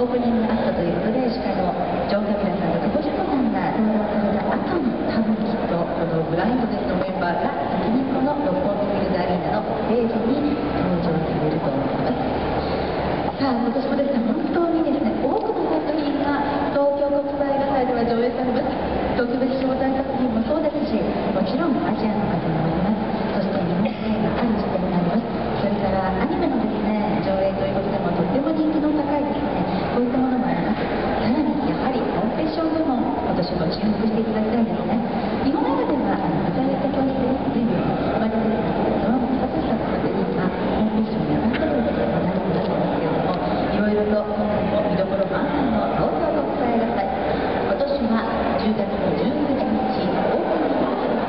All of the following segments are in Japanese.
オープニングアクトということで、司会のジョン・カビラさんと久保純子さんが登壇された後に、多分きっとこのブラインドデスのメンバーが先にこの六本木ヒルズアリーナのステージに登場されると思います。さあ、今年もですね、本当にですね、多くの作品が東京国際映画祭では上映されます。特別招待作品もそうですし、もちろんアジアの方もあります。そして日本映画ある視点があります。それからアニメのですね、上映ということでもとっても人気の高いですね、こういったものもあります。さらにやはりコンペッション部門、今年も注目していただきたいですね。日本映画ではアザレット教室デビュー、生まれてですね、山本聡さんの作品がコンペッションに上がったということで話題になっていますけれども、いろいろと今回も見どころ満載の東京国際映画祭、今年は10月の19日、オープニングアクト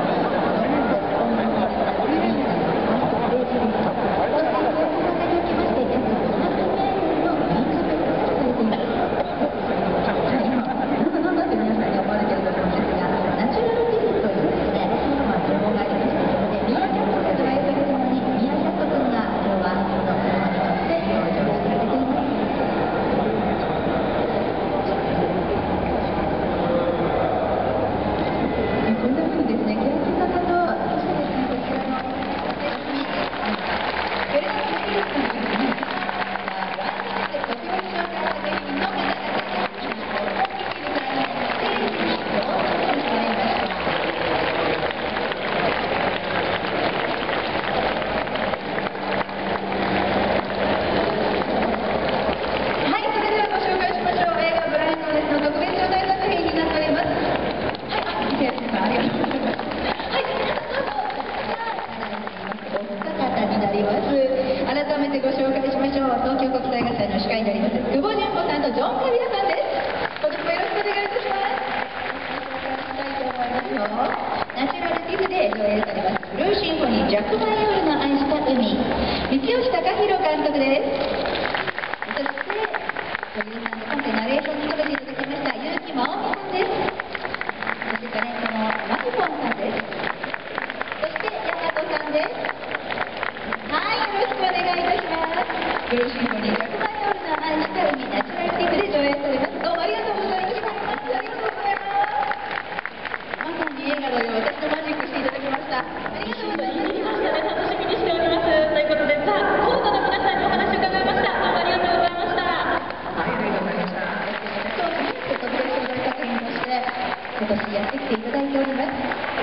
改めてご紹介しましょう。東京国際映画祭の司会であります久保純子さんとジョン・カビラさんです。今年もよろしくお願いいたします。ご紹介したいと思いますよ。ナチュラルティフで上映されますブルーシンフォニージャック・マイオールの愛した海、三吉貴弘監督です。そして女優さんで今回ナレーションに務めていただきました結城真央美さんです。そしてタレントのマキポンさんです。そして大和さんです。よろしくお願いいたします。ブルーシンフォニージャック・マイオールの愛した海、ナチュラルティフで上映されます。どうもありがとうございました。ありがとうございます。まさに映画のよう、私とマジックしていただきました。ありがとうございます。 楽しみにしております。ということで、さあ、コートの皆さんにお話を伺いました。どうもありがとうございました。 はい、ありがとうございました。そうですね、特別招待作品として今年やってきていただいております。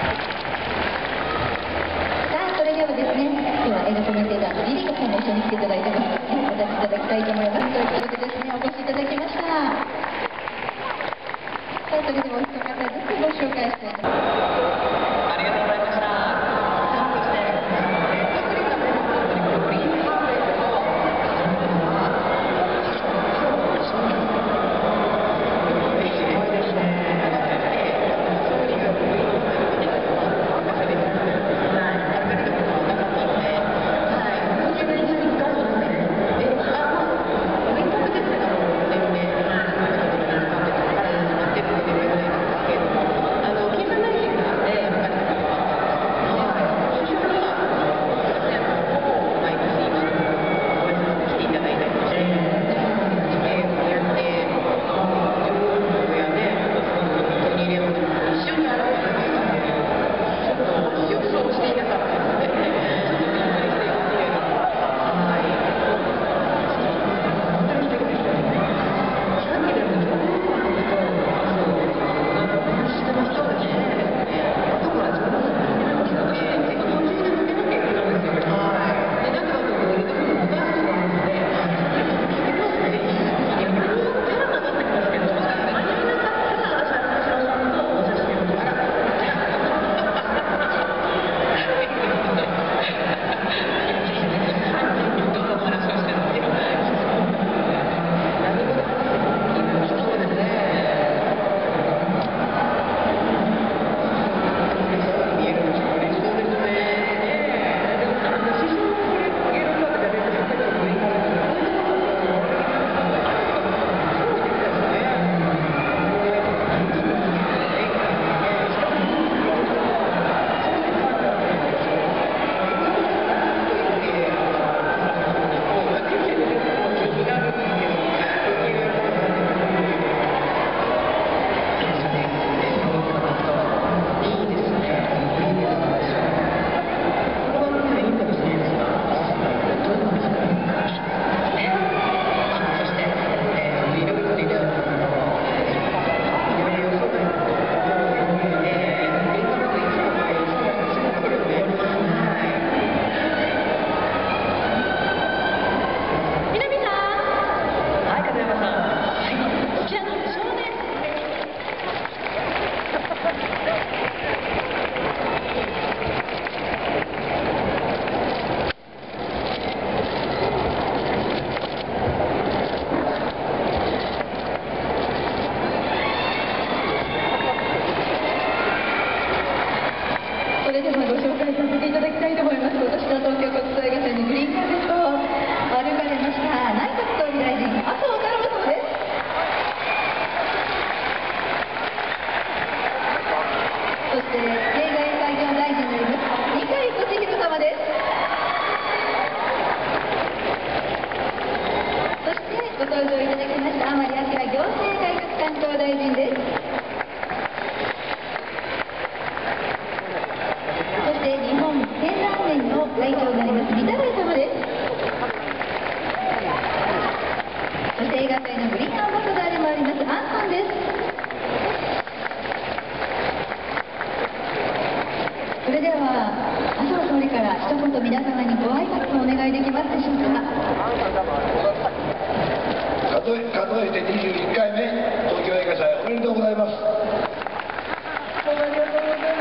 それではですね、今日は映画コメンテーターのリリカさんも一緒に来ていただいてますので、お立ちいただきたいと思います。ということでですね、お越しいただきました。さあ、それではお一方ずつご紹介したいと思います。 れでは麻生総理から一言皆様にご挨拶をお願いできますでしょうか。 数えて21回目東京映画祭おめでとうございます。 おめでとうございます。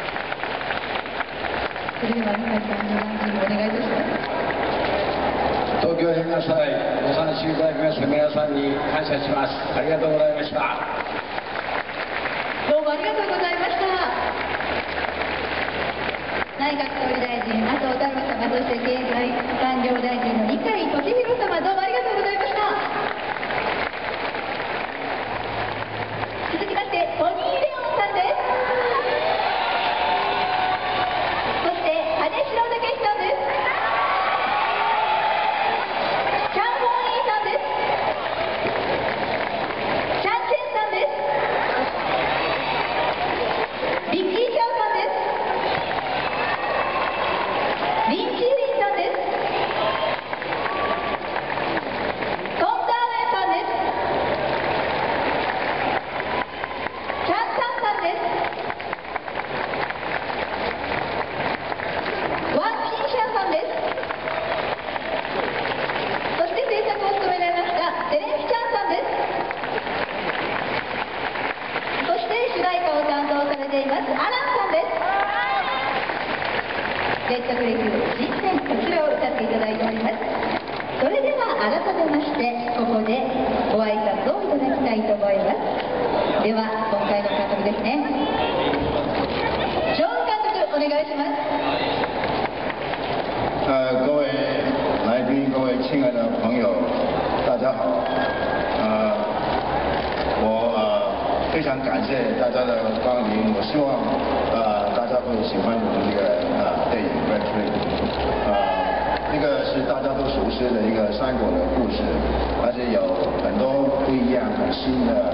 それでは二階さんのランキングお願いいたします。 東京映画祭ご参集いただきました皆さんに感謝します。ありがとうございました。 どうもありがとうございました。内閣総理大臣麻生太郎様、そして経済産業大臣の二階俊博様、どうもありがとうございました。続きましてトニー・レオンさんです。そして羽城武史さんです。チャン・ホンイーさんです。チャン・チェンさんです。ビッキー・チャオさんです。リン・チーリンさんです。トン・ダーウェンさんです。チャン・サンさんです。ワン・ピンシャンさんです。そして制作を務められましたテレン・チャンさんです。そして主題歌を担当されていますアランさんです。列着歴新鮮こちらを歌っていただいております。それでは改めましてここでご挨拶をいただきたいと思います。では今回の監督ですね、ジョン監督お願いします。 各位来宾，各位亲爱的朋友，大家好。我非常感谢大家的光临，我希望大家会喜欢我们这个电影《Red Tree》。这个是大家都熟悉的一个山果的故事，而且有很多不一样、很新的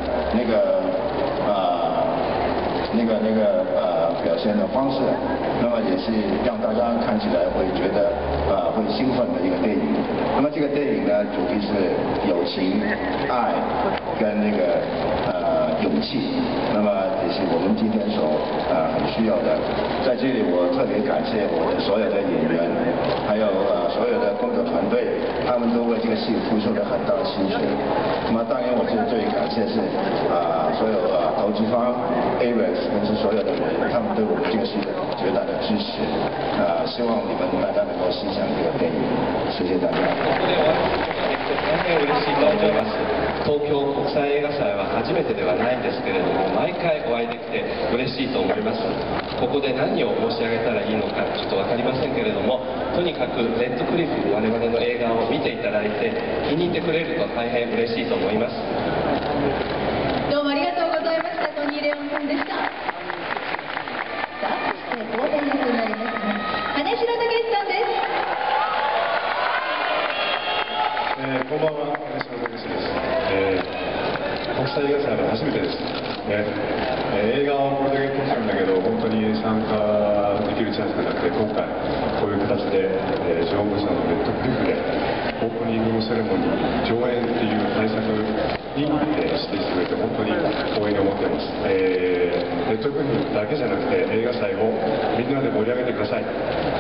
表现的方式，那么也是让大家看起来会觉得会兴奋的一个电影。那么这个电影呢，主题是友情、爱跟勇气，那么也是我们今天很需要的。在这里我特别感谢我的所有的演员，还有所有的工作团队，他们都为这个戏付出了很大的心血。那么当然我最感谢是所有投资方 AVEX 跟是所有的人，他们对我们这个戏的绝大的支持。希望你们大家能够欣赏这个电影，谢谢大家。 大変嬉しいと思います。東京国際映画祭は初めてではないんですけれども、毎回お会いできて嬉しいと思います。ここで何を申し上げたらいいのかちょっと分かりませんけれども、とにかくレッドクリフ我々の映画を見ていただいて気に入ってくれると大変嬉しいと思います。 どうもありがとうございました。トニー・レオンさんでした。さあ、そして当然役になりますね、羽城武史さんです。 こんばんは、羽城武史です。国際映画祭は初めてです。映画をこれだけ撮ってるんだけど、本当に参加できるチャンスがなくて、今回こういう形で、ジョン・ブシャのレッドクリフでオープニングのセレモニー上演っていう対策に、してくれて本当に光栄に思っています。レッドクリフだけじゃなくて映画祭をみんなで盛り上げてください。